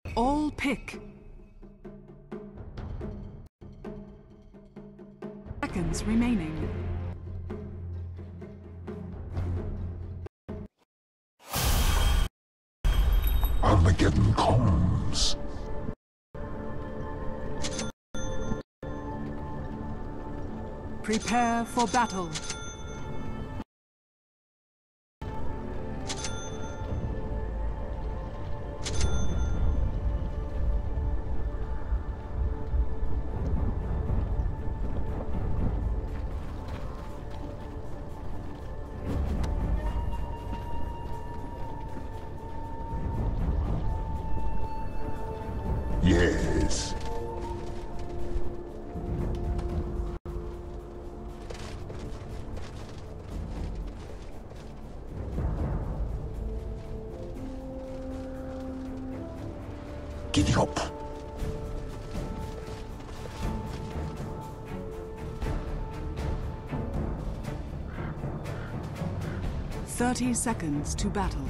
All pick. Seconds remaining. Armageddon comes. Prepare for battle. Yes. Giddy up. "30 seconds to battle.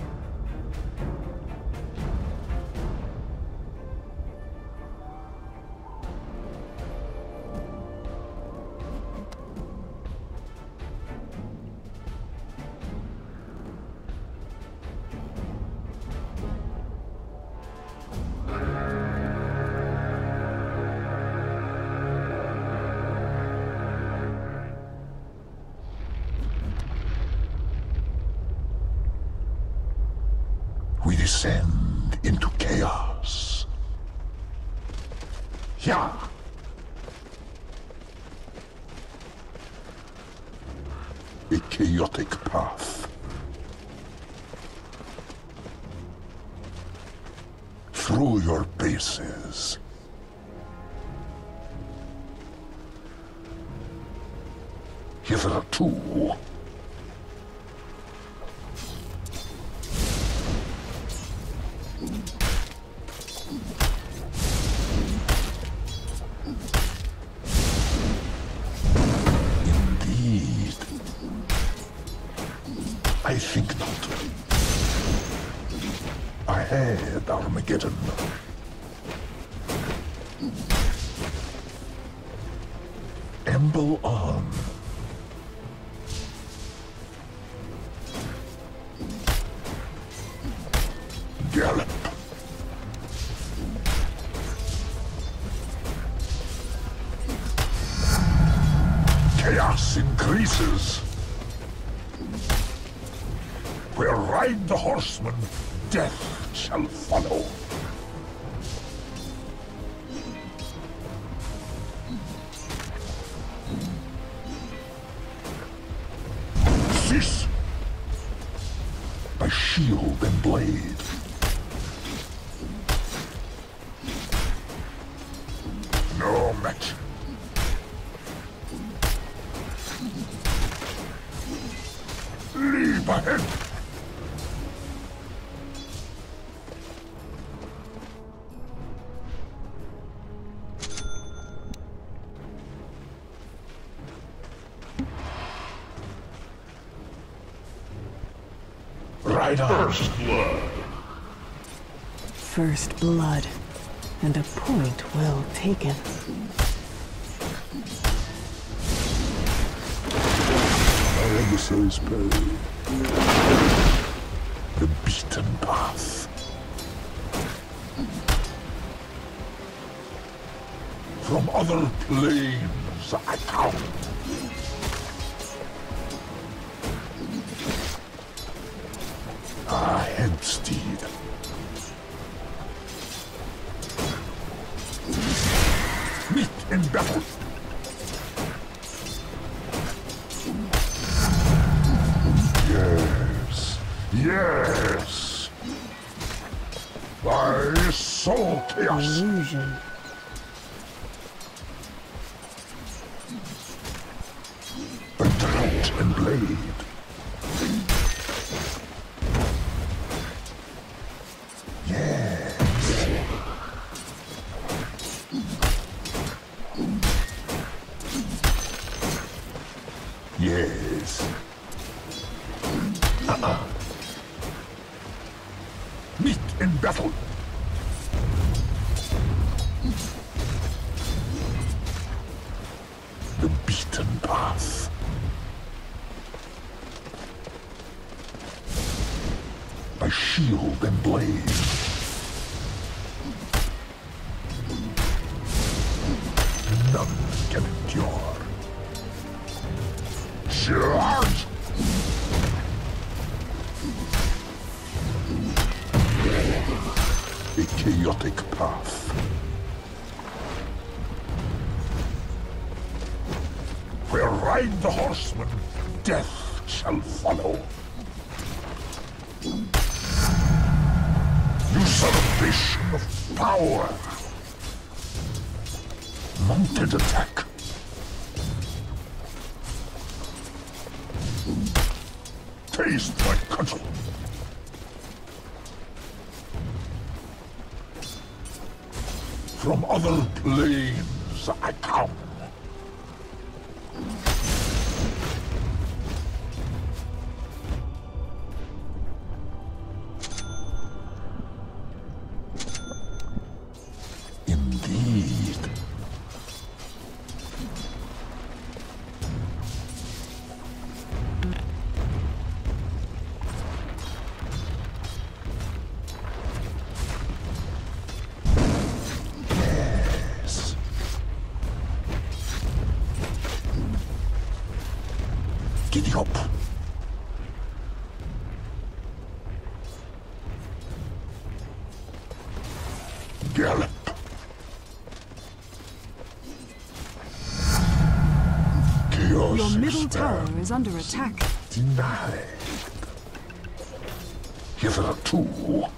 We descend into chaos. Yeah. A chaotic path. Through your bases. Hitherto. Indeed. I think not. Ahead, Armageddon. Amble on. Gallop. Chaos increases. Where ride the horsemen, death shall follow. Cease! By shield and blade. No match. Leap ahead! Ride on. First blood. First blood. And a point well taken. Our emissaries pay. The beaten path. From other planes I come. Ahead, steed. Meet in battle. Yes, yes. I saw chaos. Illusion. A drought and blade. Yes. Meet in battle. by shield and blade. None can endure. Charge! A chaotic path. Where ride the horsemen, death shall follow. Usurpation of power. Mounted attack. Taste my cudgel. From other planes I come. Indeed. Yes. Giddy up. Gallop. Chaos Your middle tower expands. is under attack. Denied. Hitherto.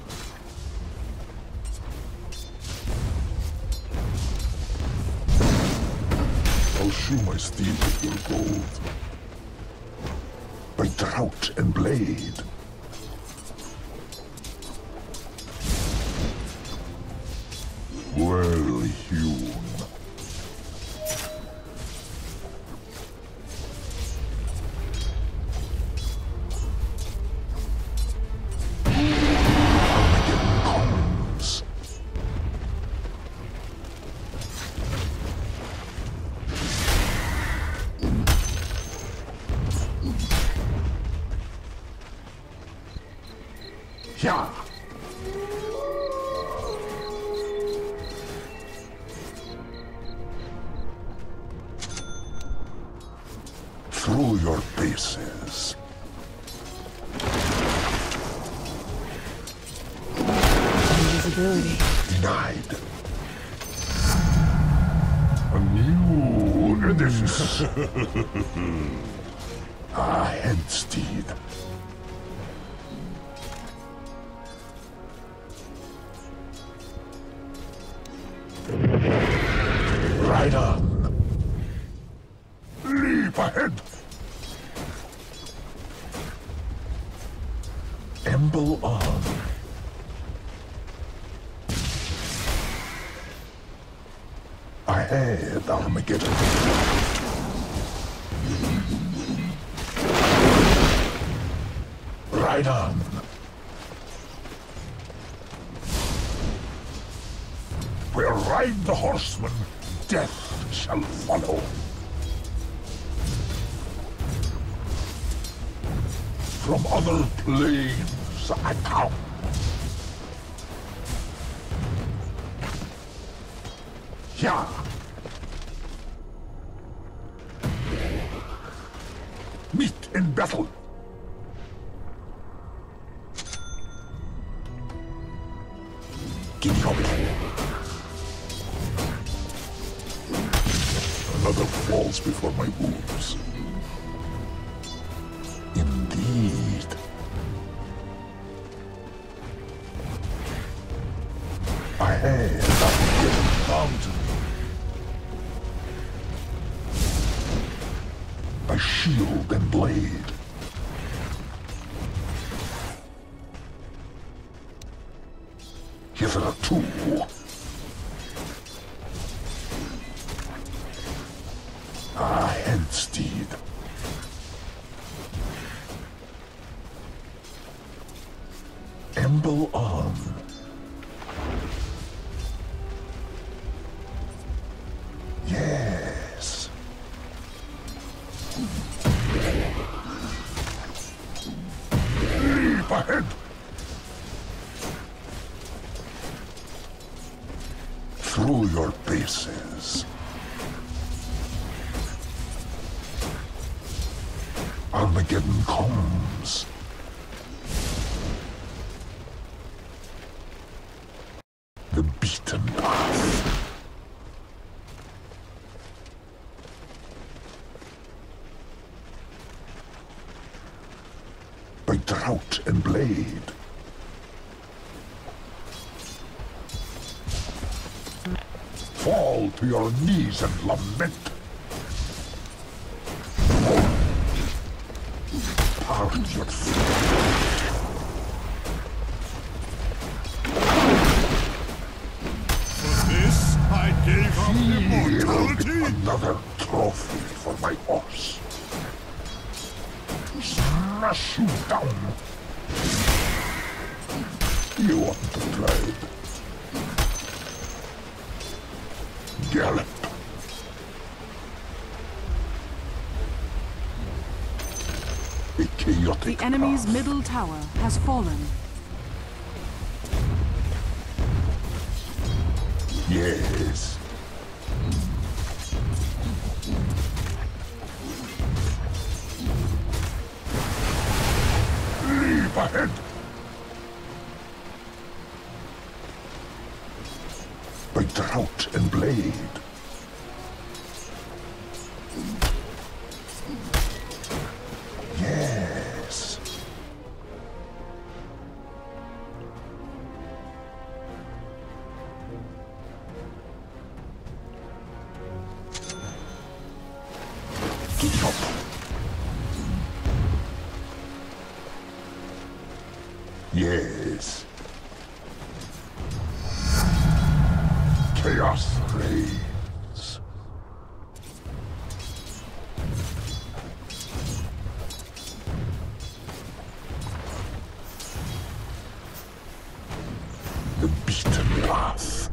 I'll shoe my steel with your gold. By drought and blade. Well hewn. Armageddon comes. Yeah. Through your bases. Invisibility. Denied. A new edifice. A headsteed. Right on. Leap ahead. Emble on. Ahead, Armageddon. Right on. Where ride the horsemen, death shall follow. From other planes I come. Yeah. Meet in battle. Giddy up. Another falls before my wolves. Indeed. Ahead, Armageddon Mountain. By shield and blade. Hitherto. A headsteed. Emble on. Yes. Leap ahead. bases. Armageddon comes. The beaten path. By drought and blade. Fall to your knees and lament. Part your feet. For this, I gave up immortality. Another trophy for my horse. Smash you down. You want to trade? Gallop. A chaotic The enemy's path. middle tower has fallen. Yes. Leap ahead. By drought and blade. Yes. Keep up. Yes. Chaos reigns. The beaten path.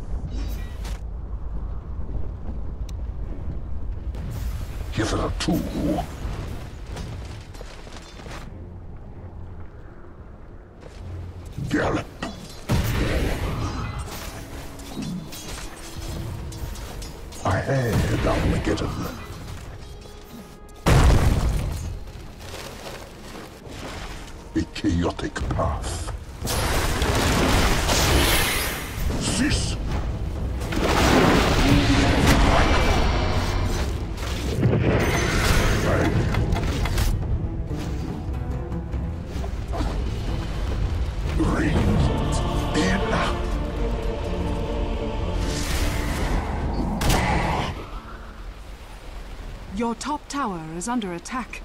Hitherto. Gallop. Ahead, Armageddon. A chaotic path. Cease! Rings in. Your top tower is under attack.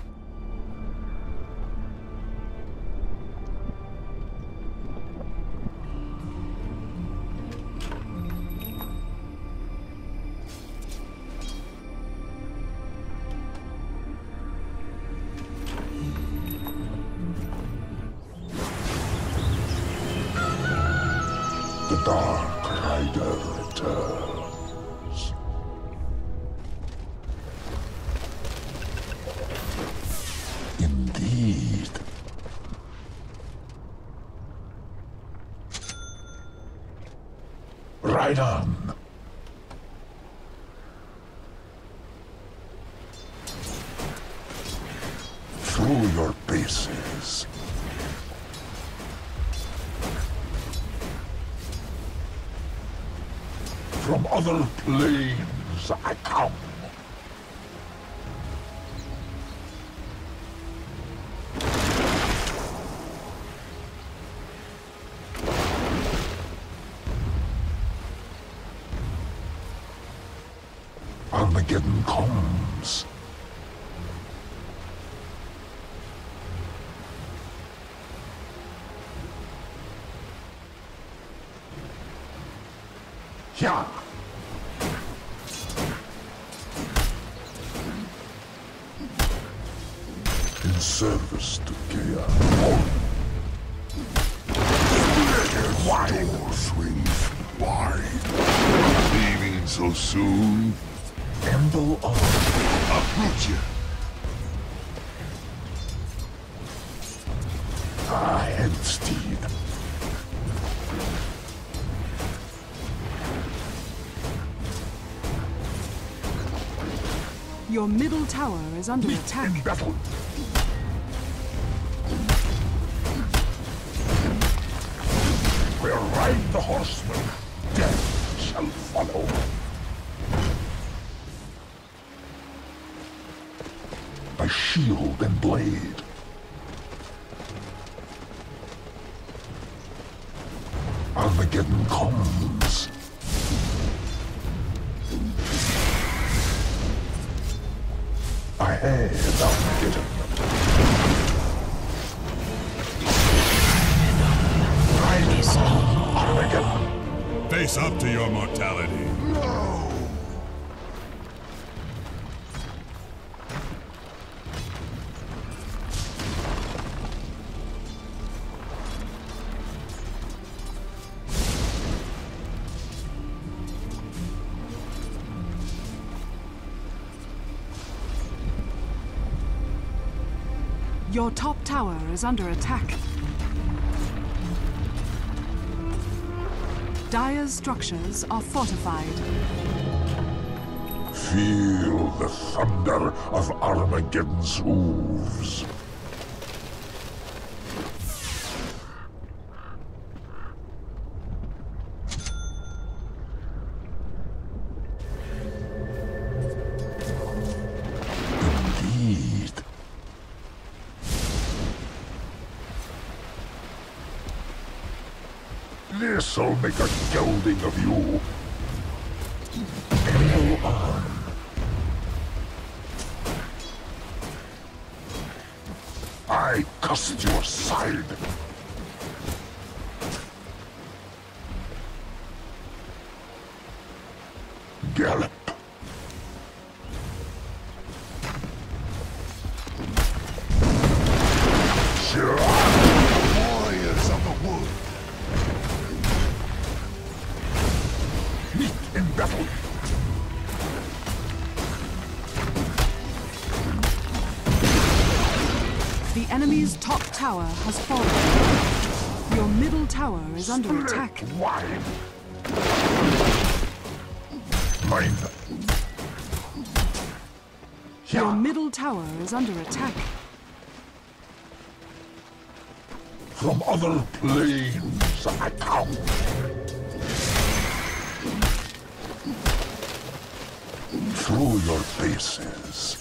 The Dark Rider returns. Indeed. Ride on. Through your bases. From other planes I come. Armageddon comes. Yeah. In service to chaos. Wide door swings wide. Leaving so soon. Emble on. Approach you. Ahead, steed. Your middle tower is under attack. In battle. Where ride the horsemen, death shall follow. By shield and blade. Armageddon comes. I had Armageddon. Armageddon. Face up to your mortality. No! Your top tower is under attack. Dire's structures are fortified. Feel the thunder of Armageddon's hooves. Indeed. This'll make a gelding of you. Go on. I cast you aside. Gallop. Sure. Warriors of the wood. Meet in battle. The enemy's top tower has fallen. Your middle tower is under attack. Wide. Mine. Your middle tower is under attack. From other planes I come. Through your bases.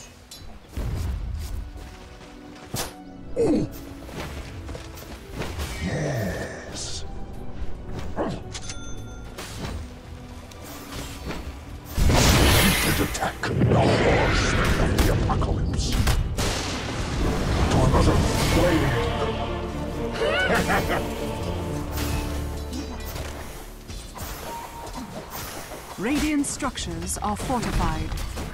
Oh. Yes. Repeated attack. The horsemen of the apocalypse. To another plane. Radiant structures are fortified.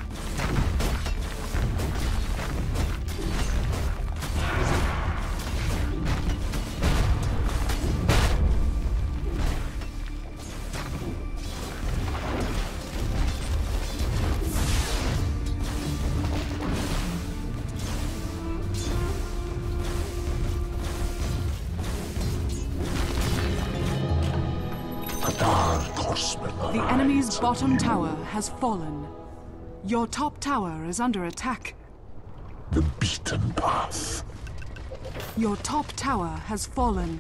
The enemy's bottom tower has fallen. Your top tower is under attack. The beaten path. Your top tower has fallen.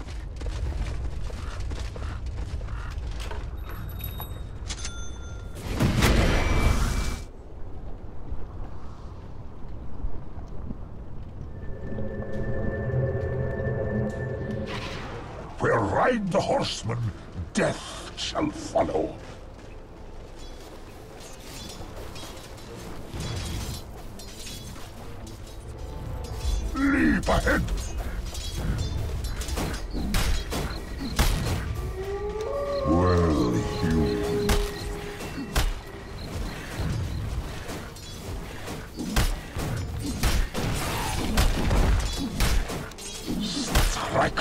Where ride the horsemen, death shall follow. Leap ahead! Well, you... Strike!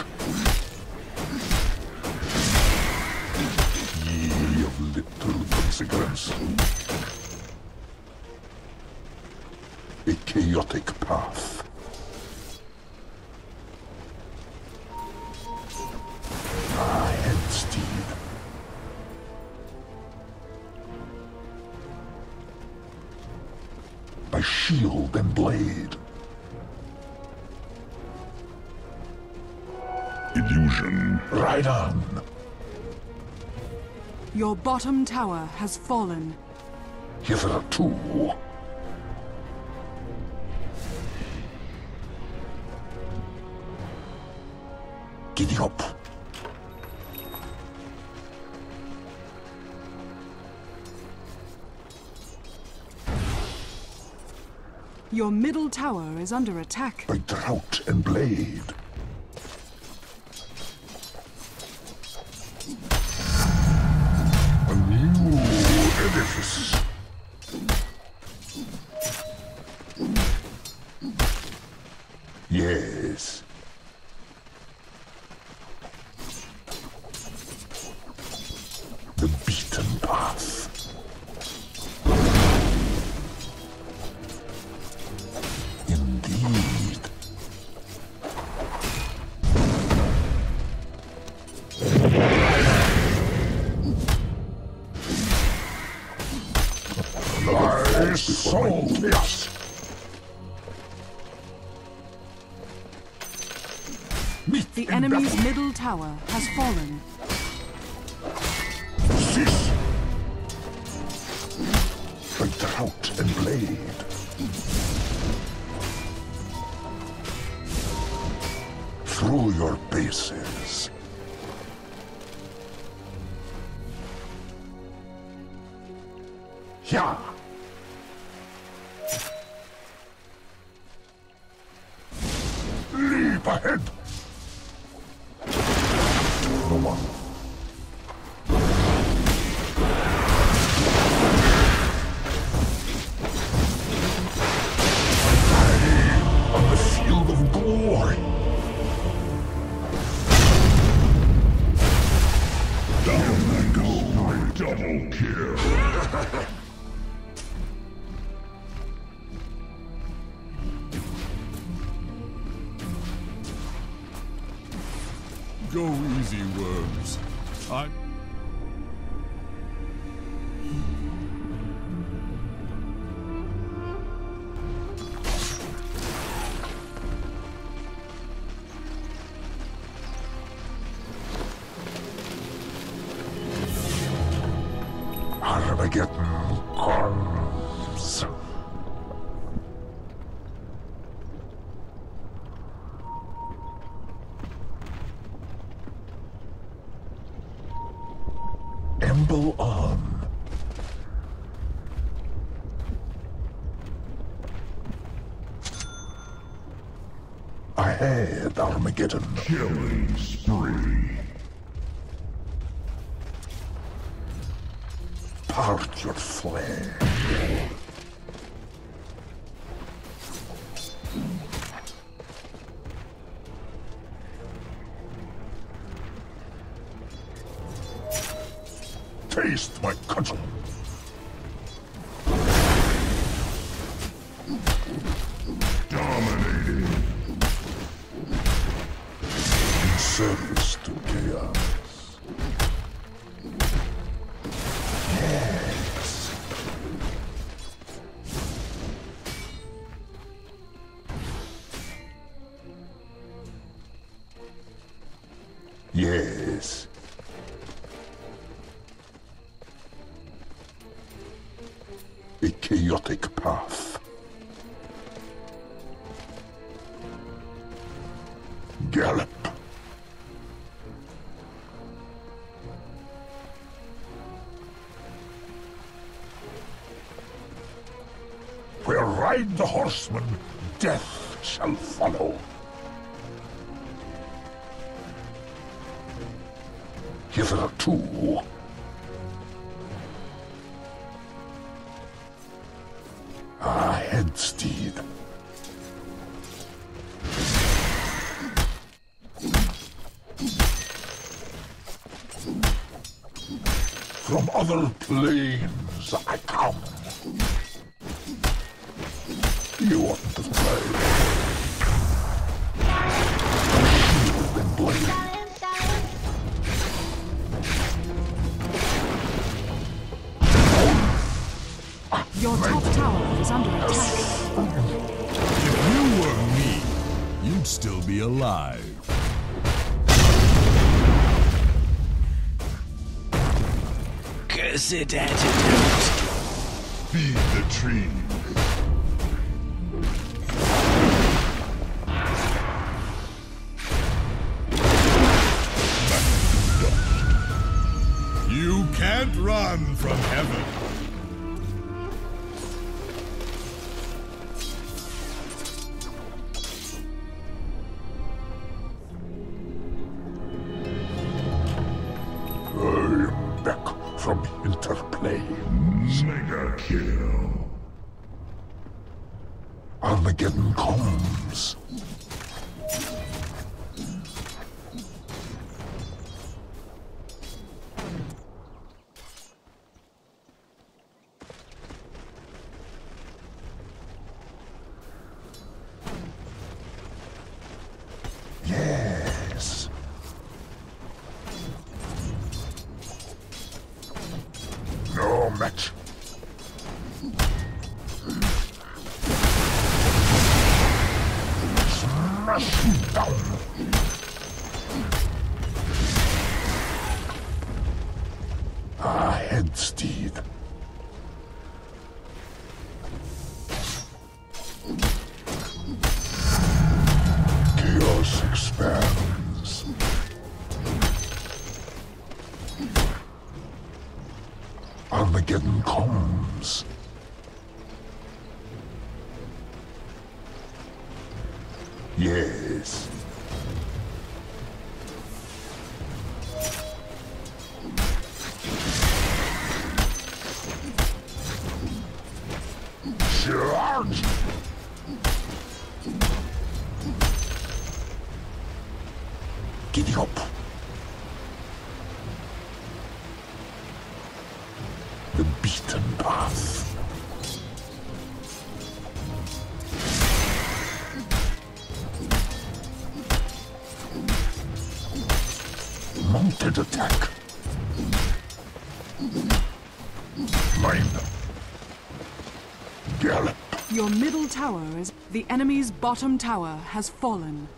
Ye of little consequence. A chaotic path. By shield and blade. Illusion. Right on. Your bottom tower has fallen. Hitherto. Giddy up. Your middle tower is under attack. By drought and blade. A new edifice. Yes. The beaten path. Indeed. My soul, yes. Meet The in enemy's battle. middle tower has fallen. Cease. By drought and blade. Through your bases. Yeah. Leap ahead. No one. On the field of glory. Down I go. Double kill. Go easy, worms. Armageddon comes. Emble on. Ahead, Armageddon. Killing spree. Part your flame. Taste my cudgel. Dominating. In service to chaos. Yes. Yes. A chaotic path. Gallop. Where ride the horsemen, death shall follow. Hitherto. Head steed. From other planes I come. You oughtn't to play. Shield and blade. Your top tower is under attack. If you were me, you'd still be alive. Cursed antidote. Feed the tree. You can't run from heaven. I'm back from interplanes. Mega kill. Armageddon comes. Yes. No match. Smash him down. Head steed. Chaos expands. Armageddon comes. Yes. Charge! Giddy up. The beaten path. Mounted attack. Mine. Gallop. Your middle tower is... The enemy's bottom tower has fallen.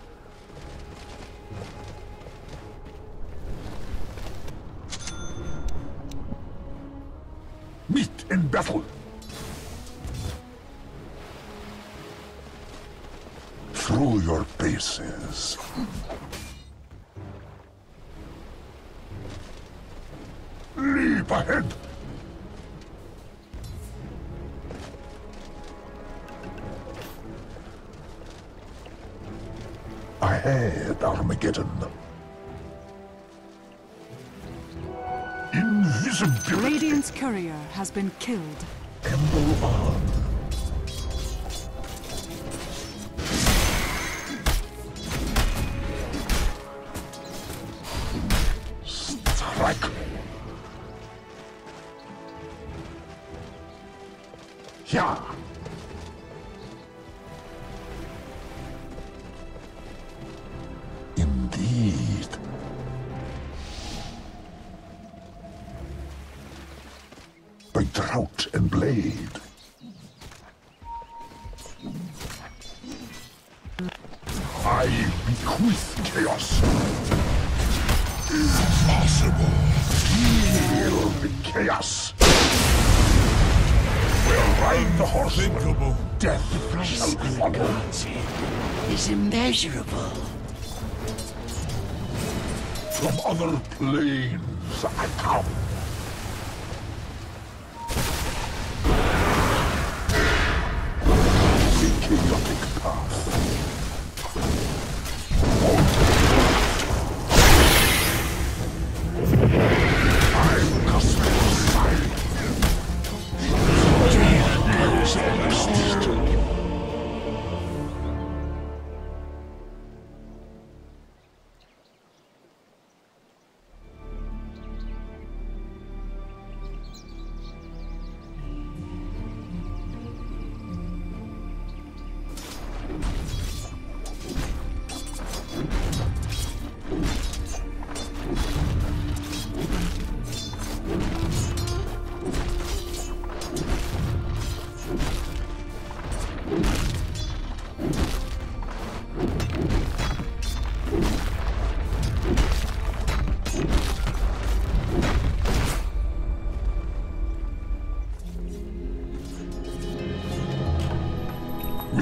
Meet in battle. Through your bases. Leap ahead. Ahead, Armageddon. Invisibility. Radiant's courier has been killed. Emble on. Strike. Yeah. Indeed. By drought and blade. I bequeath chaos. Impossible. Feel the chaos. We'll ride the horse. Unthinkable. Death shall follow. Is immeasurable. From other planes I come. The chaotic path. I'm cosmic silence.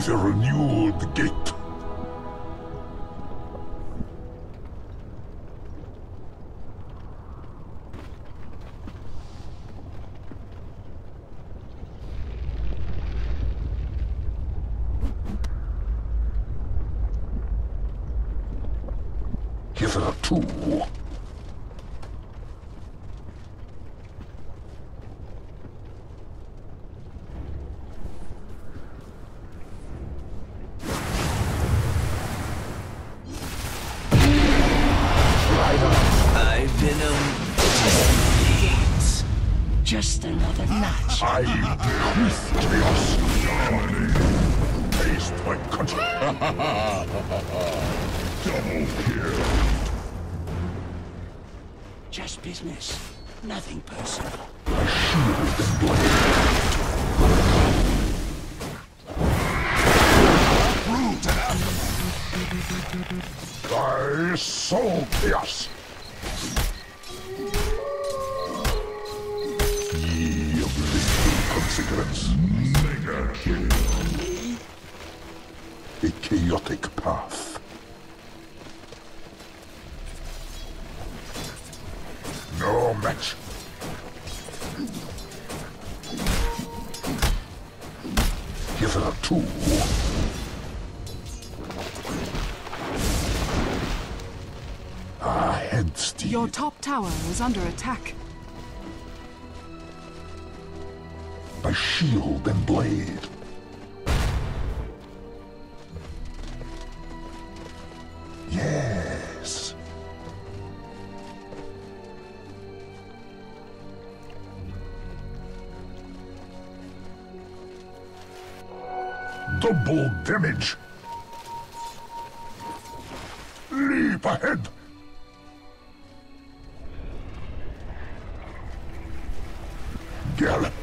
with a renewed gait. Hitherto. I've been gates. Just another notch. I bequeath chaos. Taste my country. Double kill. Just business. Nothing personal. My shield and blade. Brute thy soul chaos. Ye of little consequence. Mega kill. A chaotic path. No match. Hitherto. Head steed. Your top tower is under attack. My shield and blade. Yes. Double damage. Leap ahead. Gallop.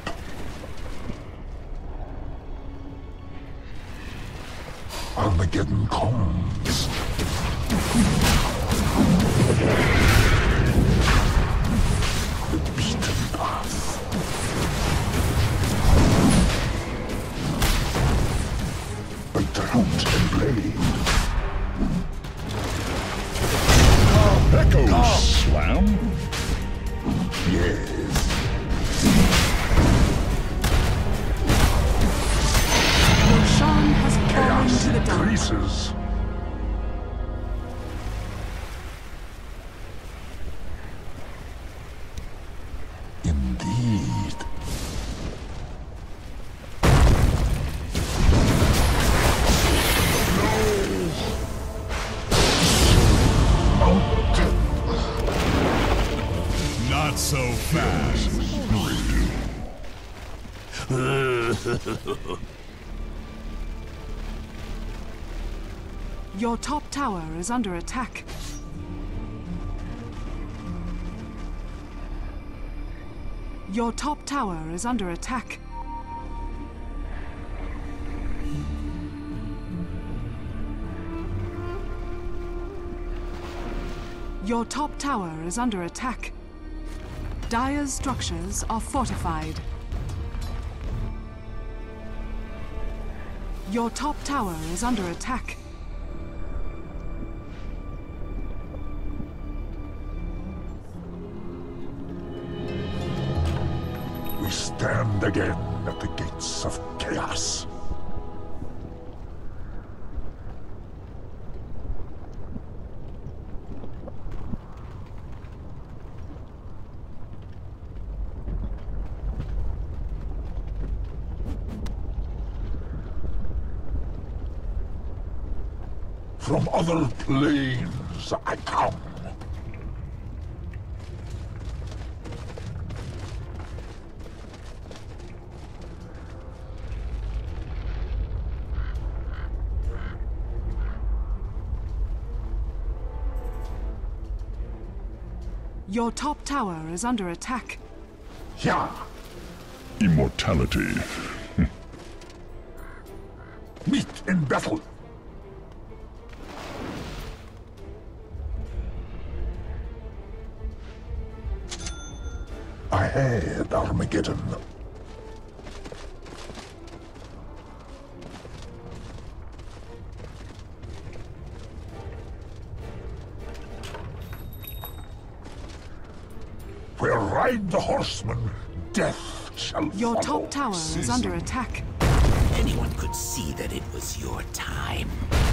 Armageddon comes. The beaten path. By drought and blade. Echo slam. Yes. Sean has fallen to the dark. Increases. Indeed. Not so fast. Your top tower is under attack. Your top tower is under attack. Your top tower is under attack. Dire's structures are fortified. Your top tower is under attack. We stand again at the gates of chaos. From other planes I come. Your top tower is under attack. Yeah. Immortality. Meet in battle. I had Armageddon. Where ride the horsemen, death shall Your follow. top tower is under attack. Anyone could see that it was your time.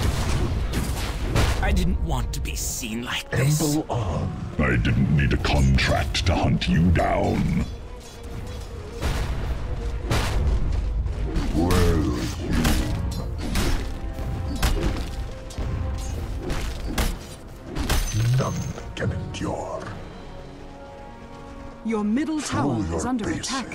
I didn't want to be seen like this. Amble on. I didn't need a contract to hunt you down. Well, none can endure. Your middle tower Through is your under bases. attack.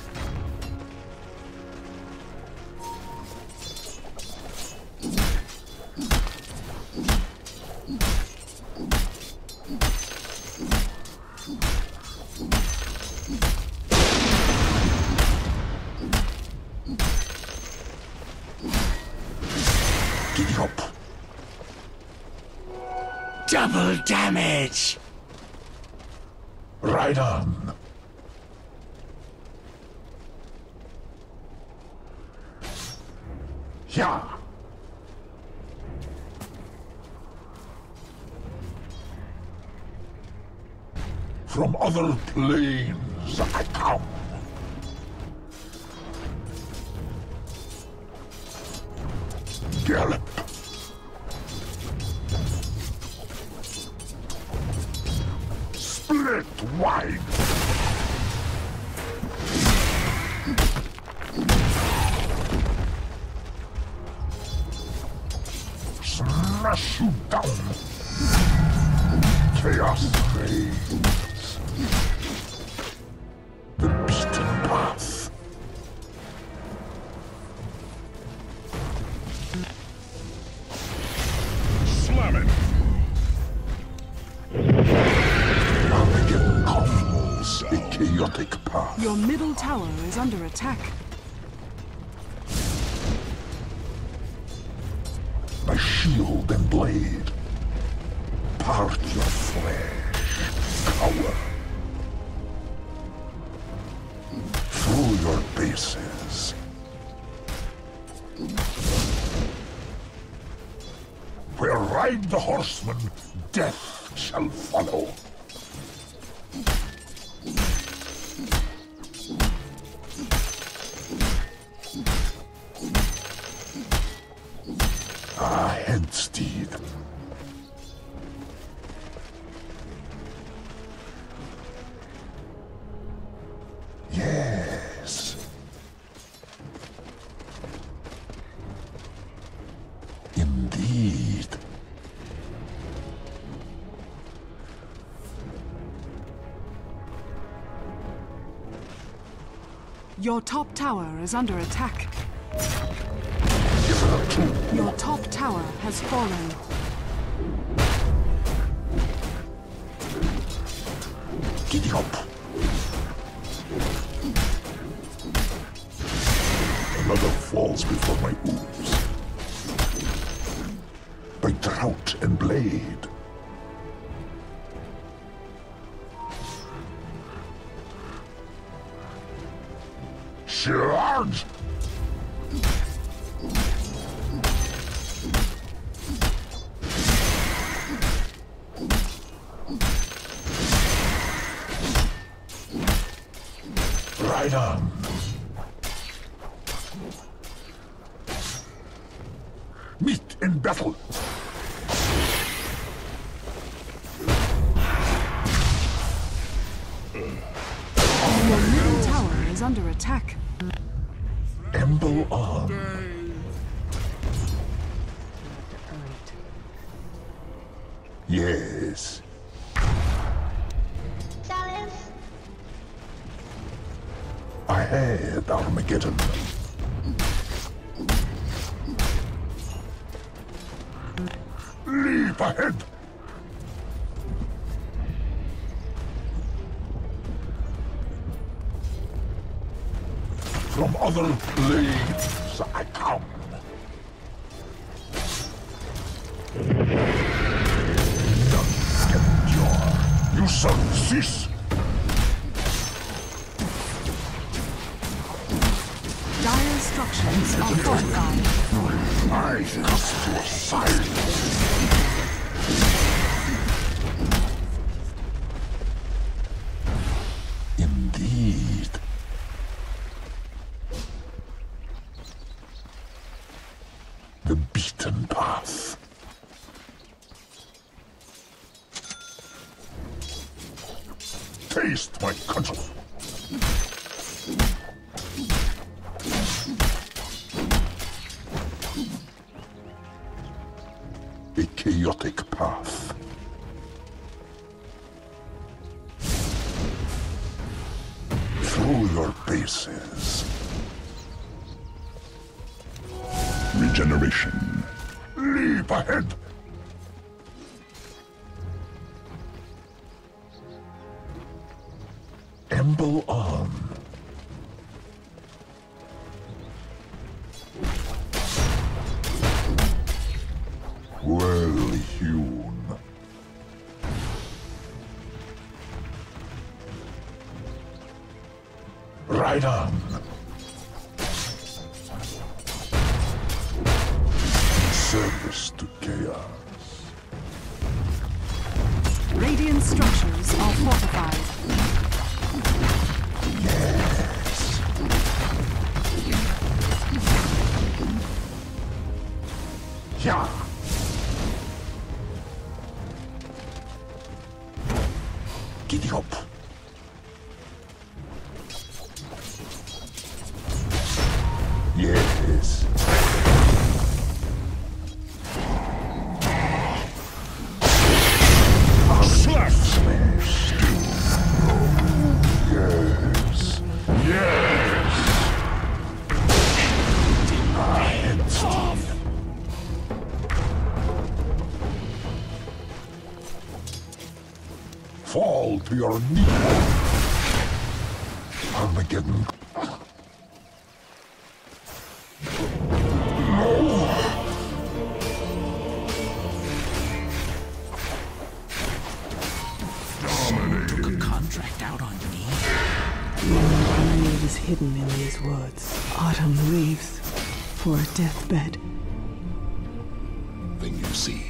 Giddy up. Double damage! Ride on. Yeah. From other planes I come. Gallop. Split wide. Smash you down. Chaos reigns. The beaten path. Slam it! Armageddon calls a chaotic path. Your middle tower is under attack. My shield and blade. Part your flesh, cower. Through your bases. Where ride the horsemen, death shall follow. Ah, head steed. Yes. Indeed. Your top tower is under attack. Give her a tool. Your top tower has fallen. Giddy up. Another falls before my hooves. By drought and blade. Charge! Right on. Meet in battle. Your middle tower is under attack. Amble on. Yes. I had Armageddon. Leap ahead. From other planes I come. None can endure. You shall cease. Dire structures are fortified. I cast you aside. Taste my cudgel. A chaotic path. Through your bases. Regeneration. Leap ahead. Amble on. Well hewn. Right on. Service to chaos. Radiant structures are fortified. Yes. Yeah. Giddy up. Yes. Slash smash. Yes. Yes. Fall to your knees. Armageddon. Took a contract out on me. My grave is hidden in these woods. Autumn leaves for a deathbed. Then you see.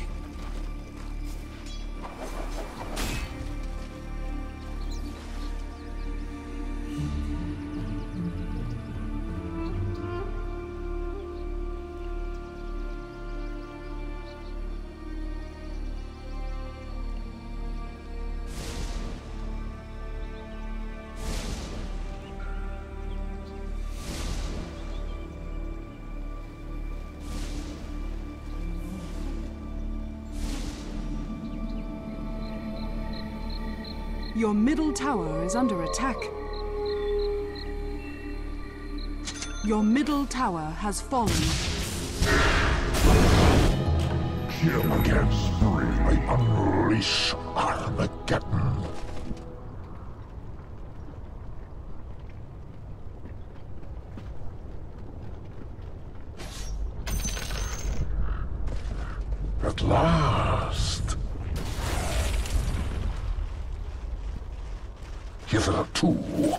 Your middle tower is under attack. Your middle tower has fallen. Kill again, I unleash Armageddon. At last. Hitherto.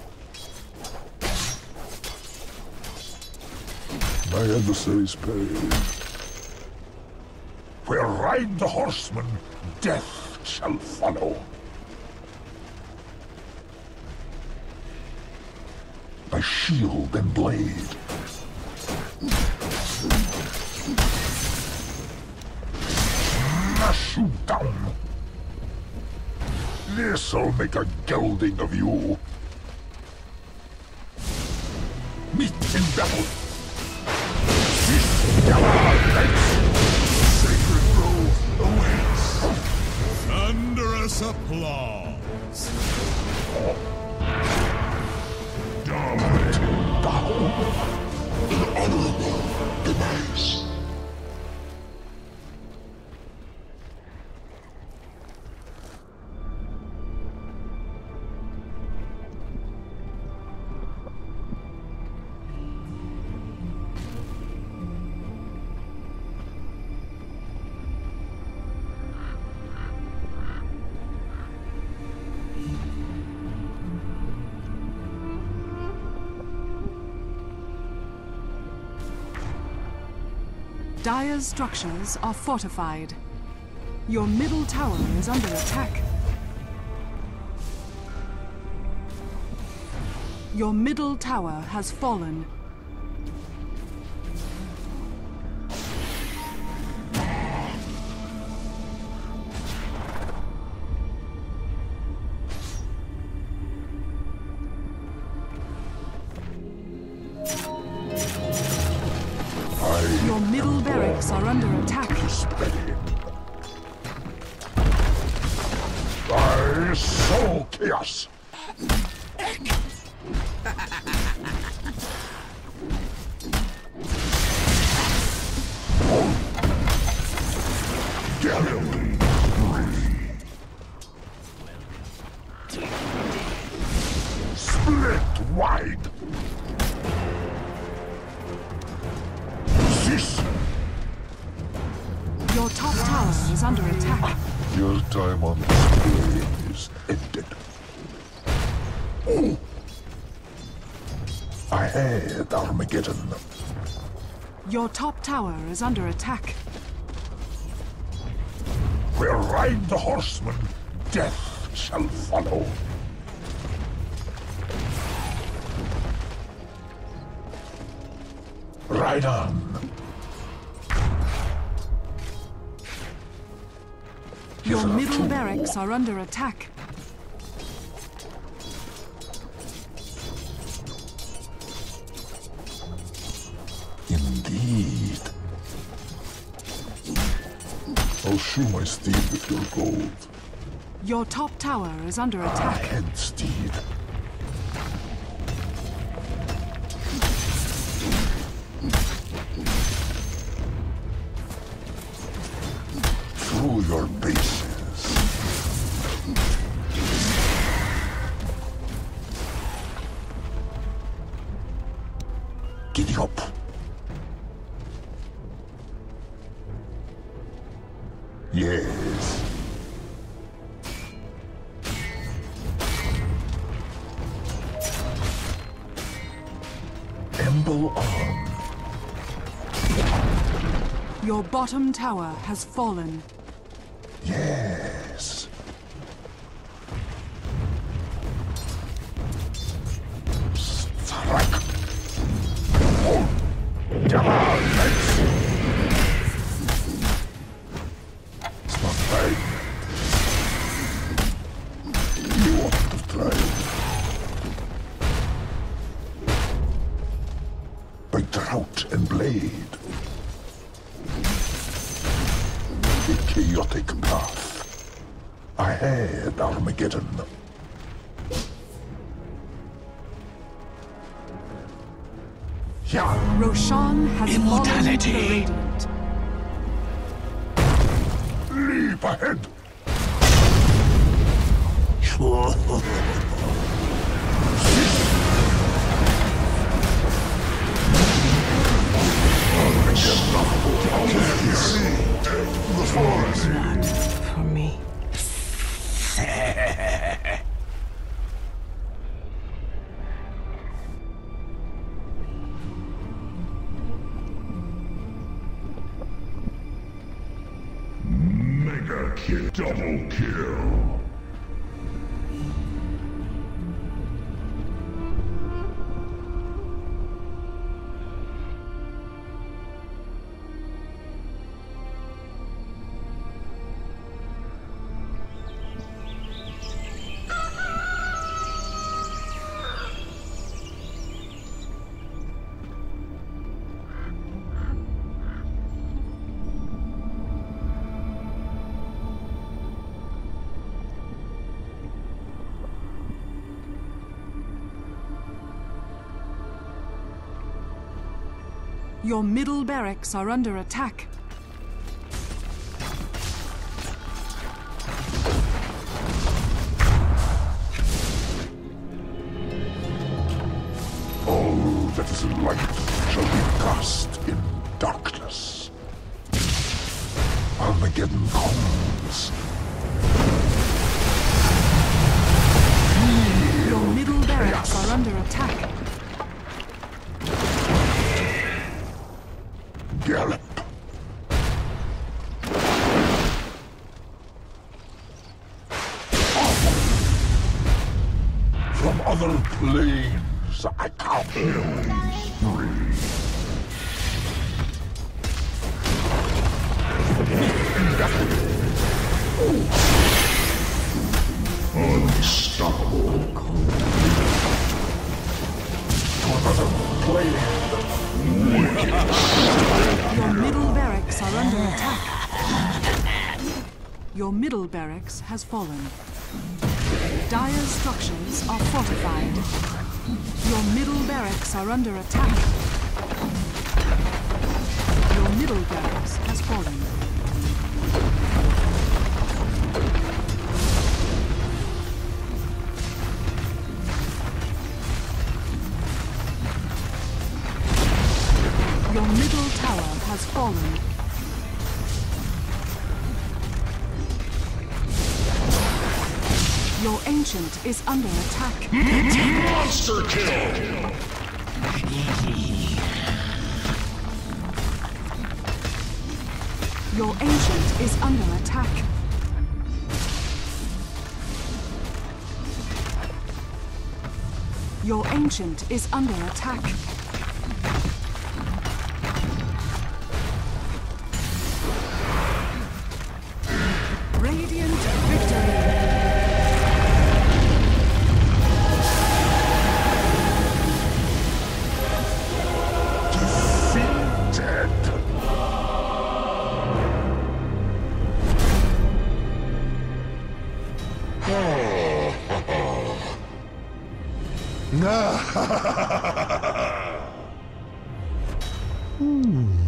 My adversaries pay. Where ride the horsemen, death shall follow. My shield and blade. Smash you down. This'll make a gelding of you. Meet in battle. This Knights. Sacred grove awaits. Thunderous applause. Dominating down. An honorable demise. Dire's structures are fortified. Your middle tower is under attack. Your middle tower has fallen. chaos. Gallantly free. Split wide. Cease. Your top tower is under attack. Your time on this plane is ended. Oh. I had Armageddon. Your top tower is under attack. Where ride the horseman, death shall follow. Ride on. Your middle barracks are under attack. Indeed. I'll shoe my steed with your gold. Your top tower is under attack. Head steed. Through your bases. Giddy up. Yes. Emble on. Your bottom tower has fallen. Yes. Strike. Oh. Let's. It's not right. You want to try. By drought and blade. A chaotic path. I had Armageddon. Yeah. Roshan has fallen to the Radiant. Leap ahead. Not for me. Mega kill. Double kill. Your middle barracks are under attack. All that is light shall be cast in darkness. Armageddon comes. Your middle barracks are under attack. Gallop. From other planes, I come free. Unstoppable. To another plane. Your middle barracks are under attack. Your middle barracks has fallen. Dire's structures are fortified. Your middle barracks are under attack. Your middle barracks has fallen. Your middle tower has fallen. Your ancient is under attack. Monster kill! Your ancient is under attack. Your ancient is under attack. Radiant victory. Hmm.